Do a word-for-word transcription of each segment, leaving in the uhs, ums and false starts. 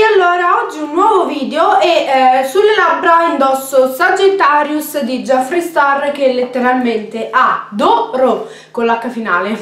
allora oggi un nuovo video e eh, sulle labbra indosso Sagittarius di Jeffree Star, che letteralmente adoro con l'H finale.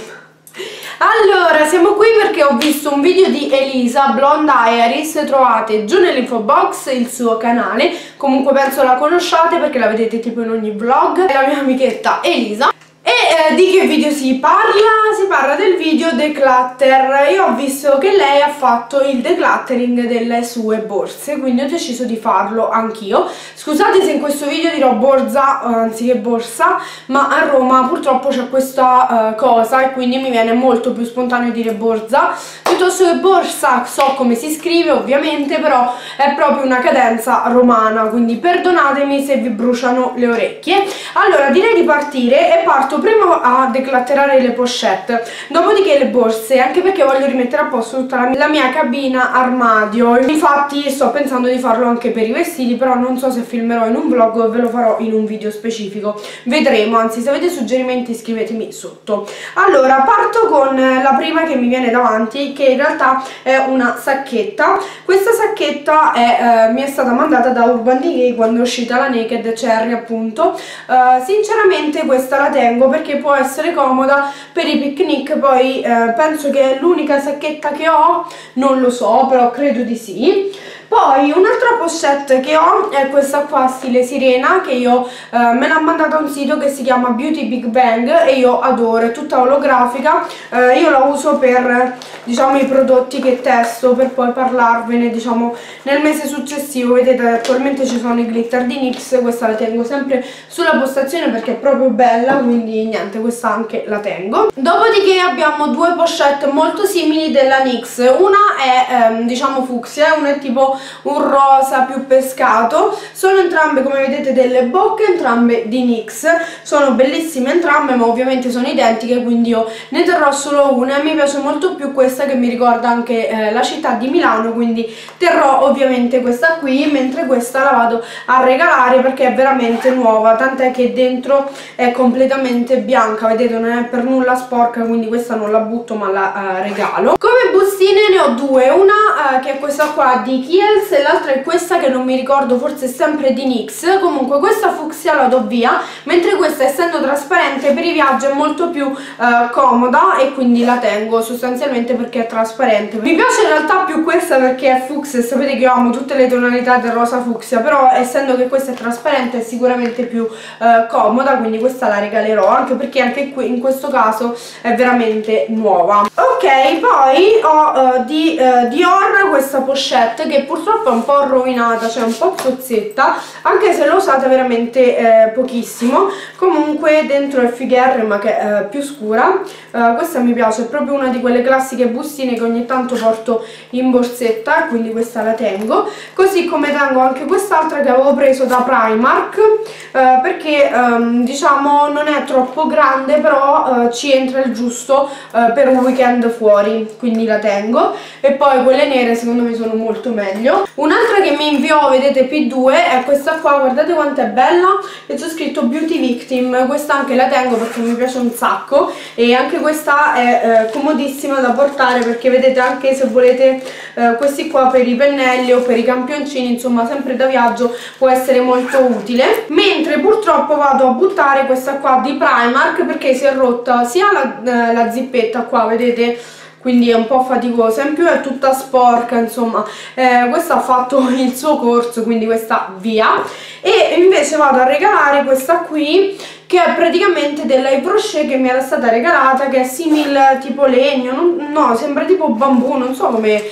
Allora, siamo qui perché ho visto un video di Elisa, Blonde Iris, trovate giù nell'info box il suo canale, comunque penso la conosciate perché la vedete tipo in ogni vlog, è la mia amichetta Elisa. E eh, di che video si parla? Si parla del video declutter. Io ho visto che lei ha fatto il decluttering delle sue borse, quindi ho deciso di farlo anch'io. Scusate se in questo video dirò borsa uh, anziché borsa, ma a Roma purtroppo c'è questa uh, cosa e quindi mi viene molto più spontaneo dire borsa piuttosto che borsa. So come si scrive ovviamente, però è proprio una cadenza romana, quindi perdonatemi se vi bruciano le orecchie. Allora direi di partire e parto prima a declatterare le pochette, dopodiché le borse, anche perché voglio rimettere a posto tutta la mia, la mia cabina armadio. Infatti sto pensando di farlo anche per i vestiti, però non so se filmerò in un vlog o ve lo farò in un video specifico, vedremo. Anzi, se avete suggerimenti scrivetemi sotto. Allora parto con la prima che mi viene davanti, che in realtà è una sacchetta. Questa sacchetta è, eh, mi è stata mandata da Urban Decay quando è uscita la Naked Cherry, appunto. Uh, sinceramente questa la tengo perché può essere comoda per i picnic. Poi eh, penso che è l'unica sacchetta che ho, non lo so, però credo di sì. Poi un'altra pochette che ho è questa qua stile sirena, che io eh, me l'ha mandata un sito che si chiama Beauty Big Bang e io adoro, è tutta olografica. Eh, io la uso per, diciamo, i prodotti che testo, per poi parlarvene, diciamo, nel mese successivo. Vedete, attualmente ci sono i glitter di NYX, questa la tengo sempre sulla postazione perché è proprio bella, quindi niente, questa anche la tengo. Dopodiché abbiamo due pochette molto simili della NYX, una è ehm, diciamo fucsia, una è tipo un rosa più pescato. Sono entrambe, come vedete, delle bocche, entrambe di NYX, sono bellissime entrambe, ma ovviamente sono identiche, quindi io ne terrò solo una. Mi piace molto più questa, che mi ricorda anche eh, la città di Milano, quindi terrò ovviamente questa qui, mentre questa la vado a regalare perché è veramente nuova, tant'è che dentro è completamente bianca, vedete, non è per nulla sporca, quindi questa non la butto ma la uh, regalo. Come bustine ne ho due, una uh, che è questa qua di Kiehl's e l'altra è questa che non mi ricordo, forse è sempre di NYX. Comunque questa fucsia la do via, mentre questa, essendo trasparente, per i viaggi è molto più uh, comoda e quindi la tengo sostanzialmente perché è trasparente. Mi piace in realtà più questa perché è fucsia e sapete che io amo tutte le tonalità del rosa fucsia, però essendo che questa è trasparente è sicuramente più uh, comoda, quindi questa la regalerò, anche perché anche qui in questo caso è veramente nuova. Ok, poi ho uh, di uh, Dior questa pochette che purtroppo è un po' rovinata, cioè un po' zozzetta, anche se l'ho usata veramente eh, pochissimo. Comunque dentro è F R ma che è eh, più scura. Uh, questa mi piace, è proprio una di quelle classiche bustine che ogni tanto porto in borsetta, quindi questa la tengo. Così come tengo anche quest'altra che avevo preso da Primark, uh, perché um, diciamo non è troppo grande, però uh, ci entra il giusto uh, per un weekend fuori, quindi la tengo. E poi quelle nere secondo me sono molto meglio. Un'altra che mi inviò, vedete, P due, è questa qua, guardate quanto è bella, e c'è scritto Beauty Victim. Questa anche la tengo perché mi piace un sacco e anche questa è eh, comodissima da portare, perché vedete, anche se volete eh, questi qua per i pennelli o per i campioncini, insomma sempre da viaggio, può essere molto utile. Mentre purtroppo vado a buttare questa qua di Primark perché si è rotta sia la, eh, la zippetta qua, vedete, quindi è un po' faticosa, in più è tutta sporca, insomma eh, questa ha fatto il suo corso, quindi questa via. E invece vado a regalare questa qui, che è praticamente della Yves Rocher, che mi era stata regalata, che è simile tipo legno, non, no, sembra tipo bambù, non so come,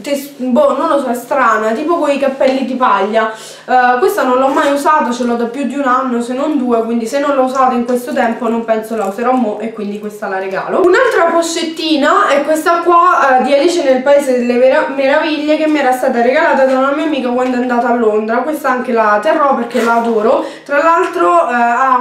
boh, non lo so, è strana, tipo con i cappelli di paglia. Uh, questa non l'ho mai usata, ce l'ho da più di un anno, se non due, quindi se non l'ho usata in questo tempo non penso la userò mo, e quindi questa la regalo. Un'altra pochettina è questa qua uh, di Alice nel Paese delle Meraviglie, che mi era stata regalata da una mia amica quando è andata a Londra. Questa anche la terrò perché la adoro, tra l'altro uh, ha un particolare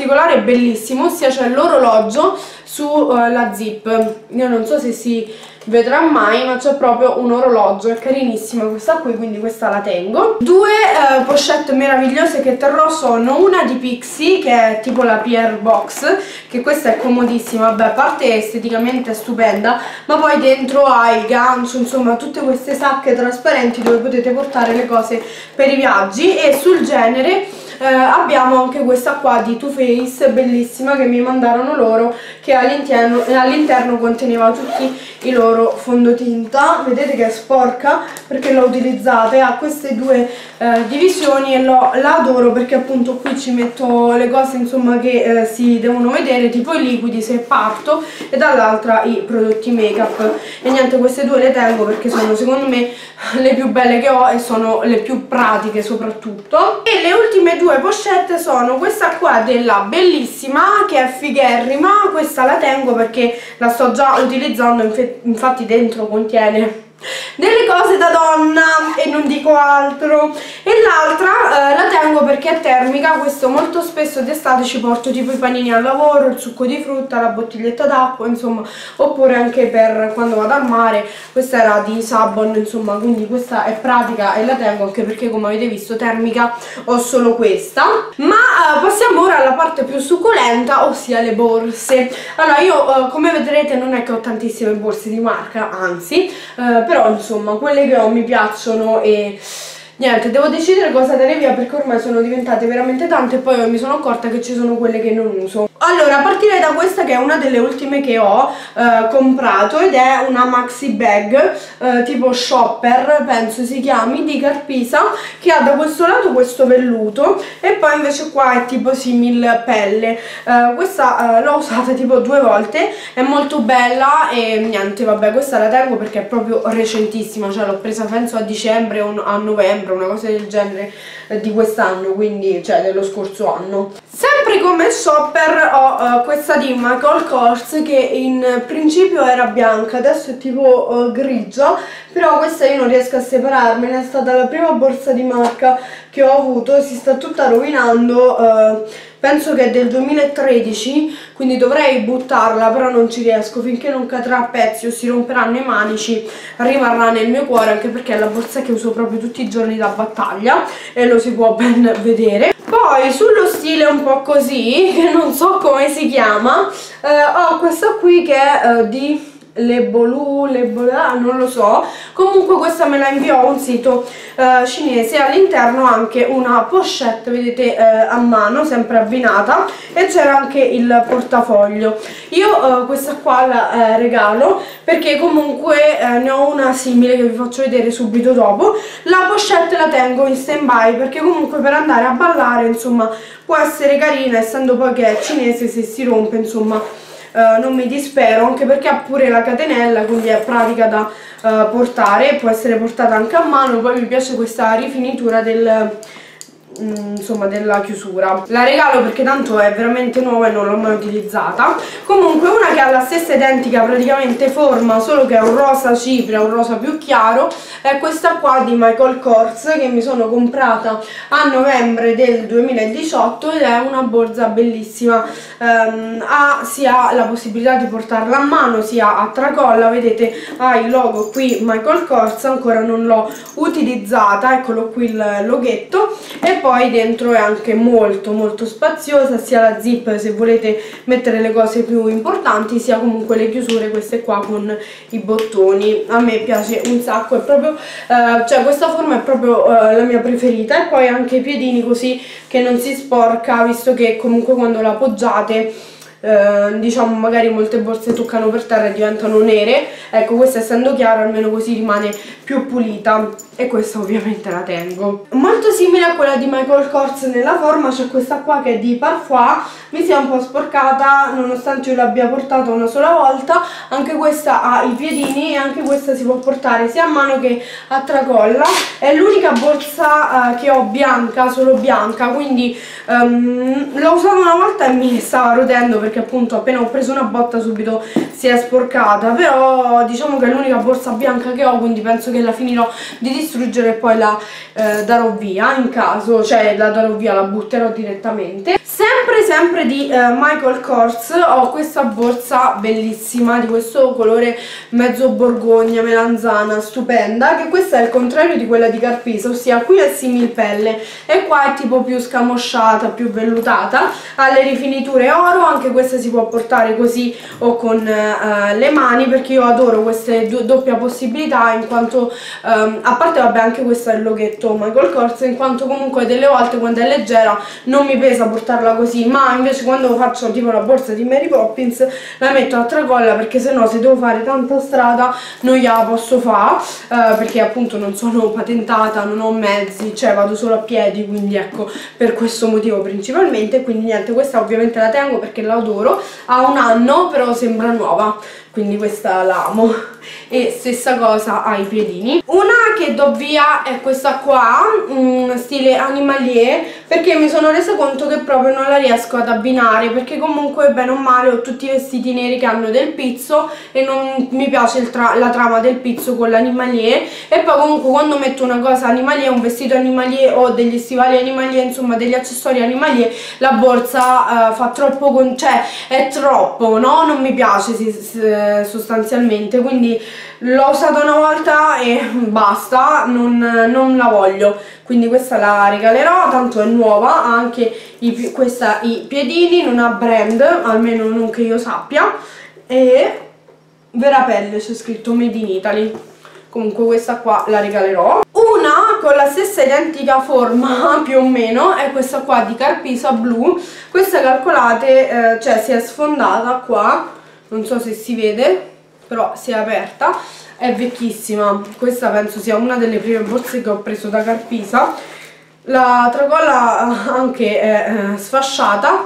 particolare bellissimo, ossia c'è l'orologio sulla uh, zip. Io non so se si vedrà mai, ma c'è proprio un orologio, è carinissima questa qui, quindi questa la tengo. Due uh, pochette meravigliose che terrò sono una di Pixi, che è tipo la Pierre Box, che questa è comodissima, vabbè, a parte esteticamente è stupenda, ma poi dentro ha il gancio, insomma tutte queste sacche trasparenti dove potete portare le cose per i viaggi. E sul genere Eh, abbiamo anche questa qua di Too Faced, bellissima, che mi mandarono loro, che all'interno all'interno conteneva tutti i loro fondotinta. Vedete che è sporca perché l'ho utilizzata e ha queste due eh, divisioni e lo, la adoro perché appunto qui ci metto le cose insomma che eh, si devono vedere, tipo i liquidi se parto, e dall'altra i prodotti make up. E niente, queste due le tengo perché sono secondo me le più belle che ho e sono le più pratiche soprattutto. E le ultime due pochette sono questa qua della Bellissima, che è figherrima, questa la tengo perché la sto già utilizzando, infatti dentro contiene delle cose da donna e non dico altro. E l'altra eh, la tengo perché è termica, questo molto spesso d'estate ci porto tipo i panini al lavoro, il succo di frutta, la bottiglietta d'acqua, insomma, oppure anche per quando vado al mare. Questa era di Sabon, insomma, quindi questa è pratica e la tengo anche perché, come avete visto, termica ho solo questa. Ma eh, passiamo ora alla parte più succulenta, ossia le borse. Allora io eh, come vedrete non è che ho tantissime borse di marca, anzi eh, però insomma quelle che ho mi piacciono e niente, devo decidere cosa dare via perché ormai sono diventate veramente tante e poi mi sono accorta che ci sono quelle che non uso. Allora partirei da questa che è una delle ultime che ho eh, comprato ed è una maxi bag eh, tipo shopper, penso si chiami, di Carpisa, che ha da questo lato questo velluto e poi invece qua è tipo simil pelle. eh, questa eh, l'ho usata tipo due volte, è molto bella e niente, vabbè, questa la tengo perché è proprio recentissima, cioè l'ho presa penso a dicembre o a novembre, una cosa del genere eh, di quest'anno, quindi cioè dello scorso anno. Sempre come shopper ho uh, questa di Michael Kors che in principio era bianca, adesso è tipo uh, grigia, però questa io non riesco a separarmene, è stata la prima borsa di marca che ho avuto, si sta tutta rovinando, uh, penso che è del duemilatredici, quindi dovrei buttarla, però non ci riesco, finché non cadrà a pezzi o si romperanno i manici rimarrà nel mio cuore, anche perché è la borsa che uso proprio tutti i giorni da battaglia e lo si può ben vedere. Poi sullo stile un po' così, che non so come si chiama, eh, ho questa qui che è eh, di Lebolu, Lebola, non lo so, comunque questa me la inviò un sito eh, cinese, all'interno anche una pochette, vedete, eh, a mano, sempre abbinata, e c'era anche il portafoglio. Io eh, questa qua la eh, regalo perché comunque eh, ne ho una simile che vi faccio vedere subito dopo. La pochette la tengo in stand by perché comunque per andare a ballare, insomma, può essere carina, essendo poi che è cinese, se si rompe, insomma, Uh, non mi dispero, anche perché ha pure la catenella, quindi è pratica da uh, portare, può essere portata anche a mano. Poi mi piace questa rifinitura del mm, insomma della chiusura. La regalo perché tanto è veramente nuova e non l'ho mai utilizzata. Comunque una che ha la stessa identica praticamente forma, solo che è un rosa cipria, un rosa più chiaro, è questa qua di Michael Kors che mi sono comprata a novembre del duemiladiciotto ed è una borsa bellissima. Um, ha sia la possibilità di portarla a mano sia a tracolla, vedete ha il logo qui Michael Kors, ancora non l'ho utilizzata, eccolo qui il loghetto, e poi dentro è anche molto molto spaziosa, sia la zip se volete mettere le cose più importanti, sia comunque le chiusure, queste qua con i bottoni. A me piace un sacco, è proprio eh, cioè questa forma è proprio eh, la mia preferita, e poi anche i piedini così che non si sporca, visto che comunque quando la appoggiate Eh, diciamo magari molte borse toccano per terra e diventano nere. Ecco, questa essendo chiara almeno così rimane più pulita, e questa ovviamente la tengo. Molto simile a quella di Michael Kors nella forma c'è questa qua che è di Parfois, mi si è un po' sporcata nonostante io l'abbia portata una sola volta. Anche questa ha i piedini e anche questa si può portare sia a mano che a tracolla. È l'unica borsa uh, che ho bianca, solo bianca, quindi um, l'ho usata una volta e mi stava rotendo perché appunto appena ho preso una botta subito si è sporcata, però diciamo che è l'unica borsa bianca che ho, quindi penso che la finirò di distruggere e poi la eh, darò via in caso, cioè la darò via, la butterò direttamente. Sempre sempre di eh, Michael Kors ho questa borsa bellissima di questo colore mezzo borgogna, melanzana, stupenda, che questa è il contrario di quella di Carpisa, ossia qui è similpelle e qua è tipo più scamosciata, più vellutata, ha le rifiniture oro, anche questa si può portare così o con eh, le mani, perché io adoro queste do doppia possibilità, in quanto ehm, a parte vabbè anche questo è il loghetto Michael Kors, in quanto comunque delle volte quando è leggera non mi pesa portarla così, ma invece quando faccio tipo la borsa di Mary Poppins la metto a tracolla, perché sennò se devo fare tanta strada non gliela posso fare, eh, perché appunto non sono patentata, non ho mezzi, cioè vado solo a piedi, quindi ecco, per questo motivo principalmente. Quindi niente, questa ovviamente la tengo perché la adoro, ha un anno però sembra nuova, quindi questa la amo. E stessa cosa ai piedini. Una che do via è questa qua, mh, stile animalier, perché mi sono resa conto che proprio non la riesco ad abbinare, perché comunque bene o male ho tutti i vestiti neri che hanno del pizzo e non mi piace il tra la trama del pizzo con l'animalier, e poi comunque quando metto una cosa animalier, un vestito animalier o degli stivali animalier, insomma degli accessori animalier, la borsa uh, fa troppo, con cioè è troppo, no? Non mi piace si, si, sostanzialmente, quindi l'ho usata una volta e basta, non, non la voglio, quindi questa la regalerò, tanto è nuova, ha anche i, questa, i piedini, non ha brand, almeno non che io sappia, e vera pelle, c'è scritto Made in Italy. Comunque questa qua la regalerò. Una con la stessa identica forma più o meno è questa qua di Carpisa blu. Questa calcolate, eh, cioè si è sfondata qua, non so se si vede, però si è aperta, è vecchissima, questa penso sia una delle prime borse che ho preso da Carpisa. La tracolla anche è eh, sfasciata,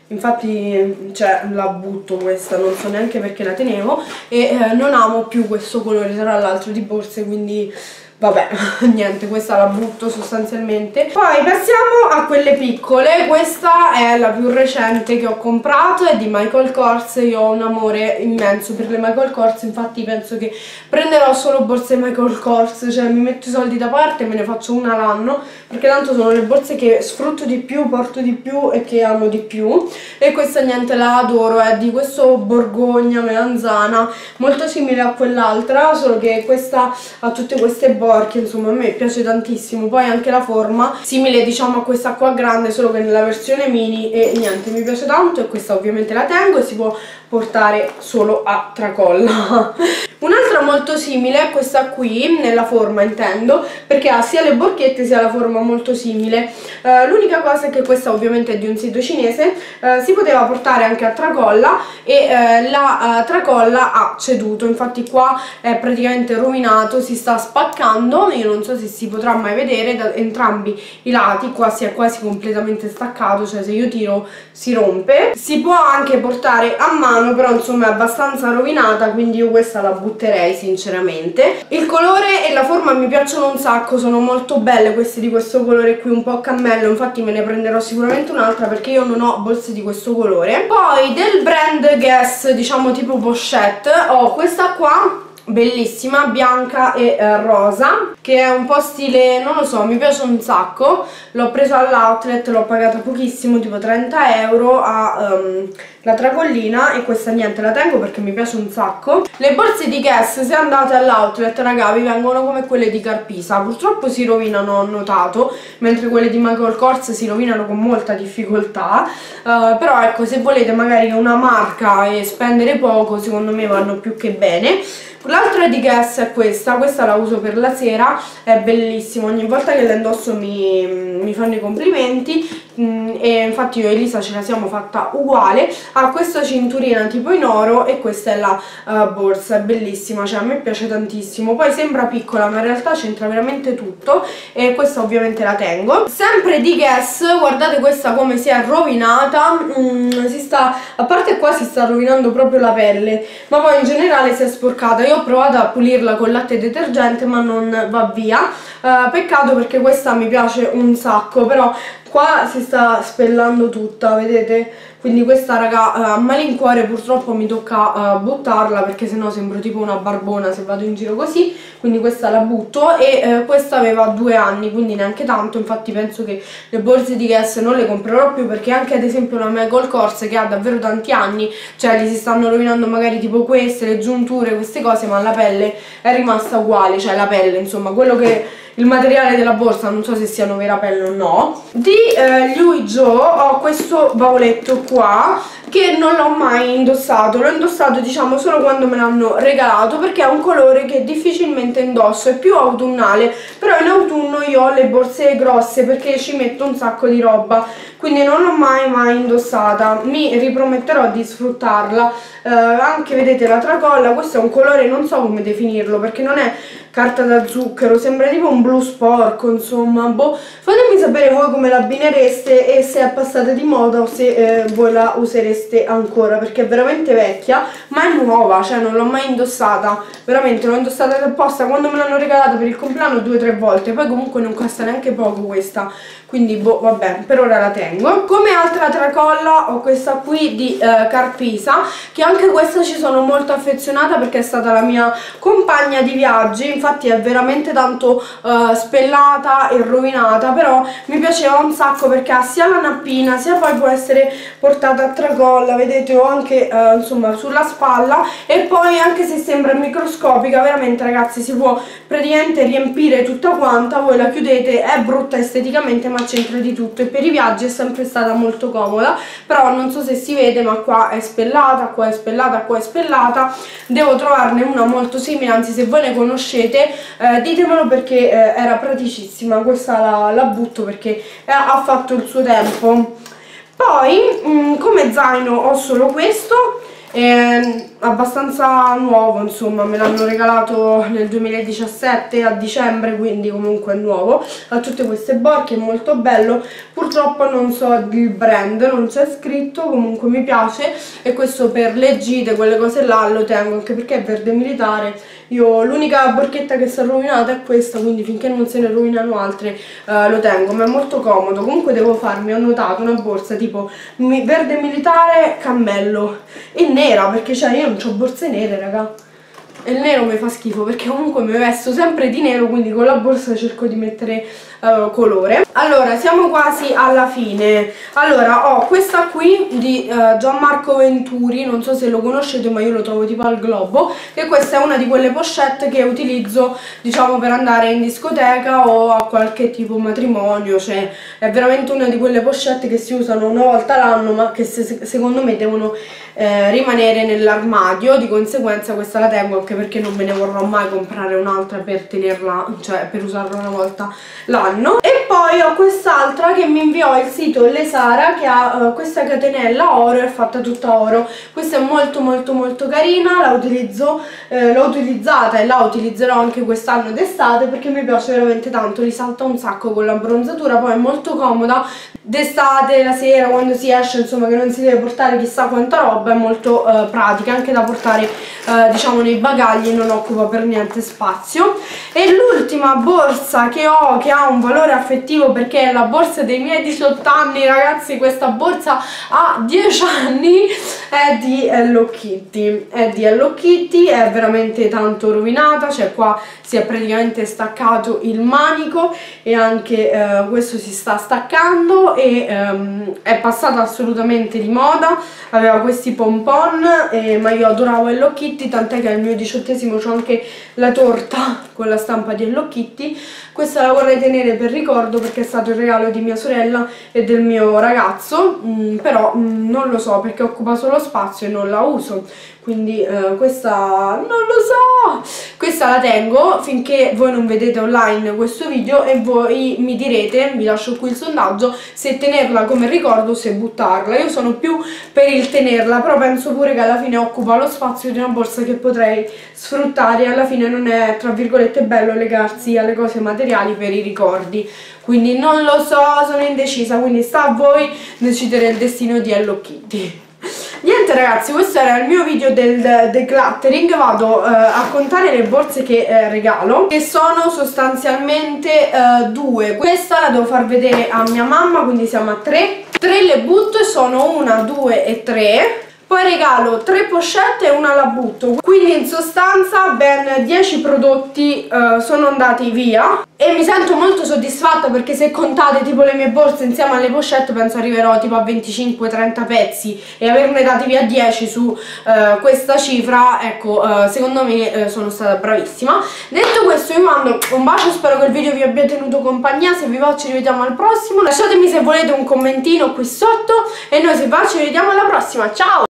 infatti cioè, la butto questa, non so neanche perché la tenevo, e eh, non amo più questo colore tra l'altro di borse, quindi vabbè, niente, questa la butto sostanzialmente. Poi passiamo a quelle piccole. Questa è la più recente che ho comprato, è di Michael Kors. Io ho un amore immenso per le Michael Kors, infatti penso che prenderò solo borse Michael Kors, cioè mi metto i soldi da parte e me ne faccio una l'anno, perché tanto sono le borse che sfrutto di più, porto di più e che amo di più. E questa niente, la adoro, è di questo borgogna melanzana, molto simile a quell'altra, solo che questa ha tutte queste borse, insomma a me piace tantissimo. Poi anche la forma simile diciamo a questa qua grande, solo che nella versione mini, e niente, mi piace tanto, e questa ovviamente la tengo e si può portare solo a tracolla. Un'altra molto simile è questa qui, nella forma intendo, perché ha sia le borchette sia la forma molto simile. Uh, l'unica cosa è che questa ovviamente è di un sito cinese, uh, si poteva portare anche a tracolla e uh, la uh, tracolla ha ceduto, infatti qua è praticamente rovinato, si sta spaccando, io non so se si potrà mai vedere da entrambi i lati, qua si è quasi completamente staccato, cioè se io tiro si rompe. Si può anche portare a mano, però insomma è abbastanza rovinata, quindi io questa la butterei sinceramente. Il colore e la forma mi piacciono un sacco, sono molto belle queste di questo colore qui, un po' cammello, infatti me ne prenderò sicuramente un'altra perché io non ho borse di questo colore. Poi del brand Guess, diciamo tipo pochette, ho questa qua bellissima, bianca e eh, rosa, che è un po' stile, non lo so, mi piace un sacco. L'ho presa all'outlet, l'ho pagata pochissimo, tipo trenta euro a um, la tracollina, e questa niente la tengo perché mi piace un sacco. Le borse di Guess, se andate all'outlet raga, vi vengono come quelle di Carpisa, purtroppo si rovinano, ho notato, mentre quelle di Michael Kors si rovinano con molta difficoltà, uh, però ecco, se volete magari una marca e spendere poco, secondo me vanno più che bene. L'altra di Guess è questa, questa la uso per la sera, è bellissima, ogni volta che la indosso mi, mi fanno i complimenti, mh, e infatti io e Elisa ce la siamo fatta uguale. Ha questa cinturina tipo in oro e questa è la uh, borsa, è bellissima, cioè a me piace tantissimo. Poi sembra piccola ma in realtà c'entra veramente tutto, e questa ovviamente la tengo. Sempre di Guess, guardate questa come si è rovinata, mh, si sta, a parte qua si sta rovinando proprio la pelle, ma poi in generale si è sporcata. Io ho provato a pulirla con latte detergente ma non va via, uh, peccato perché questa mi piace un sacco, però qua si sta spellando tutta, vedete? Quindi questa raga a malincuore purtroppo mi tocca uh, buttarla, perché sennò sembro tipo una barbona se vado in giro così, quindi questa la butto. E uh, questa aveva due anni, quindi neanche tanto, infatti penso che le borse di Guess non le comprerò più, perché anche ad esempio una Michael Kors che ha davvero tanti anni, cioè gli si stanno rovinando magari tipo queste, le giunture, queste cose, ma la pelle è rimasta uguale, cioè la pelle insomma, quello che... il materiale della borsa non so se siano vera pelle o no. Di eh, Louis Vuitton ho questo bavoletto qua che non l'ho mai indossato, l'ho indossato diciamo solo quando me l'hanno regalato, perché è un colore che difficilmente indosso, è più autunnale, però in autunno io ho le borse grosse perché ci metto un sacco di roba, quindi non l'ho mai mai indossata. Mi riprometterò di sfruttarla. Eh, anche vedete la tracolla, questo è un colore, non so come definirlo perché non è carta da zucchero, sembra tipo un blu sporco, insomma, boh. Fatemi sapere voi come l'abbinereste e se è passata di moda o se eh, voi la usereste ancora, perché è veramente vecchia ma è nuova, cioè non l'ho mai indossata, veramente l'ho indossata apposta quando me l'hanno regalata per il compleanno due o tre volte, poi comunque non costa neanche poco questa, quindi boh, vabbè, per ora la tengo. Come altra tracolla ho questa qui di eh, Carpisa, che anche questa ci sono molto affezionata perché è stata la mia compagna di viaggi, infatti è veramente tanto eh, spellata e rovinata, però mi piaceva un sacco perché ha sia la nappina, sia poi può essere portata a tracolla, vedete, o anche eh, insomma sulla spalla, e poi anche se sembra microscopica, veramente ragazzi si può praticamente riempire tutta quanta, voi la chiudete, è brutta esteticamente ma c'entra di tutto, e per i viaggi è sempre stata molto comoda. Però non so se si vede ma qua è spellata, qua è spellata, qua è spellata, devo trovarne una molto simile, anzi se voi ne conoscete eh, ditemelo, perché eh, era praticissima. Questa la, la butto perché eh, ha fatto il suo tempo. Poi mh, come zaino ho solo questo, è abbastanza nuovo, insomma, me l'hanno regalato nel duemiladiciassette a dicembre, quindi comunque è nuovo, ha tutte queste borchie, è molto bello. Purtroppo non so il brand, non c'è scritto, comunque mi piace, e questo per le gite, quelle cose là lo tengo, anche perché è verde militare. Io l'unica borchetta che si è rovinata è questa, quindi finché non se ne rovinano altre eh, lo tengo, ma è molto comodo. Comunque devo farmi, ho notato, una borsa tipo verde militare, cammello e nera, perché cioè io non ho borse nere, raga, e il nero mi fa schifo perché comunque mi vesto sempre di nero, quindi con la borsa cerco di mettere uh, colore. Allora siamo quasi alla fine. Allora ho questa qui di uh, Gianmarco Venturi, non so se lo conoscete ma io lo trovo tipo al globo, che questa è una di quelle pochette che utilizzo diciamo per andare in discoteca o a qualche tipo matrimonio, cioè è veramente una di quelle pochette che si usano una volta l'anno ma che se, secondo me devono eh, rimanere nell'armadio, di conseguenza questa la tengo, anche perché non me ne vorrò mai comprare un'altra per tenerla, cioè per usarla una volta l'anno. E poi ho quest'altra che mi inviò il sito Le Sara, che ha uh, questa catenella oro, è fatta tutta oro. Questa è molto molto molto carina, la utilizzo, eh, l'ho utilizzata e la utilizzerò anche quest'anno d'estate perché mi piace veramente tanto, risalta un sacco con la bronzatura, poi è molto comoda d'estate, la sera, quando si esce, insomma, che non si deve portare chissà quanta roba, è molto uh, pratica, anche da portare uh, diciamo nei bagagli, non occupa per niente spazio. E l'ultima borsa che ho, che ha un valore affettivo perché è la borsa dei miei diciotto anni, ragazzi, questa borsa ha dieci anni, è di Hello Kitty, è di Hello Kitty, è veramente tanto rovinata, cioè qua si è praticamente staccato il manico e anche eh, questo si sta staccando, e ehm, è passata assolutamente di moda, aveva questi pompon, eh, ma io adoravo Hello Kitty, tant'è che al mio diciottesimo c'ho anche la torta con la stampa di Hello Kitty. Questa la vorrei tenere per ricordo perché è stato il regalo di mia sorella e del mio ragazzo, mm, però mm, non lo so perché occupa solo spazio e non la uso, quindi eh, questa non lo so, questa la tengo finché voi non vedete online questo video e voi mi direte, vi lascio qui il sondaggio, se tenerla come ricordo o se buttarla. Io sono più per il tenerla, però penso pure che alla fine occupa lo spazio di una borsa che potrei sfruttare, e alla fine non è tra virgolette bello legarsi alle cose materiali per i ricordi, quindi non lo so, sono indecisa, quindi sta a voi decidere il destino di Hello Kitty. Niente niente ragazzi, questo era il mio video del decluttering. Vado eh, a contare le borse che eh, regalo, che sono sostanzialmente eh, due. Questa la devo far vedere a mia mamma, quindi siamo a tre. Tre le butto e sono una, due e tre. Poi regalo tre pochette e una la butto. Quindi in sostanza ben dieci prodotti uh, sono andati via. E mi sento molto soddisfatta perché se contate tipo le mie borse insieme alle pochette penso arriverò tipo a venticinque trenta pezzi. E averne dati via dieci su uh, questa cifra, ecco, uh, secondo me uh, sono stata bravissima. Detto questo vi mando un bacio, spero che il video vi abbia tenuto compagnia. Se vi va ci rivediamo al prossimo. Lasciatemi se volete un commentino qui sotto. E noi se va ci vediamo alla prossima, ciao!